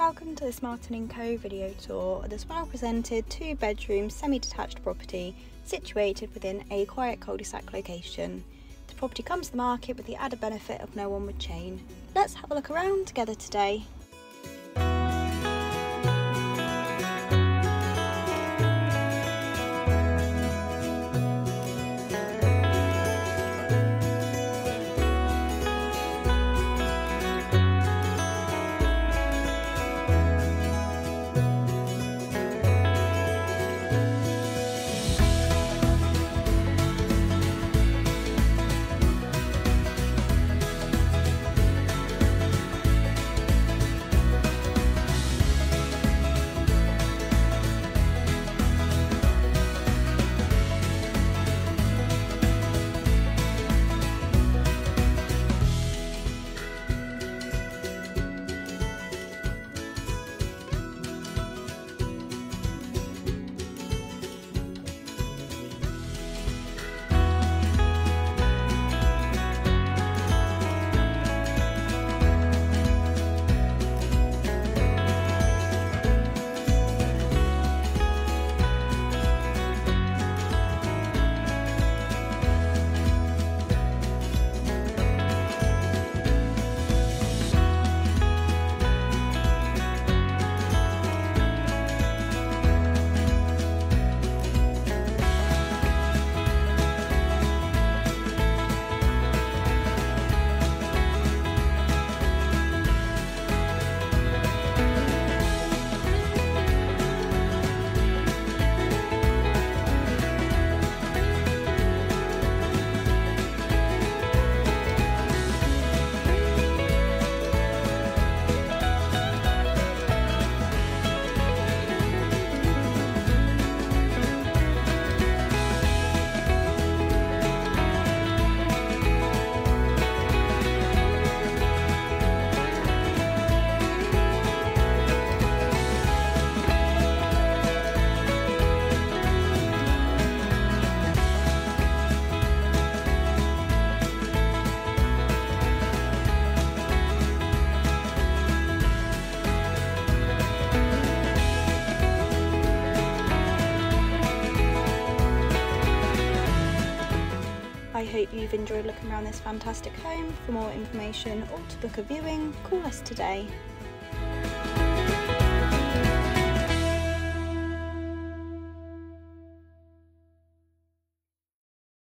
Welcome to this Martin & Co video tour of this well presented 2-bedroom semi-detached property situated within a quiet cul-de-sac location. The property comes to the market with the added benefit of no onward chain. Let's have a look around together today. I hope you've enjoyed looking around this fantastic home. For more information or to book a viewing, call us today.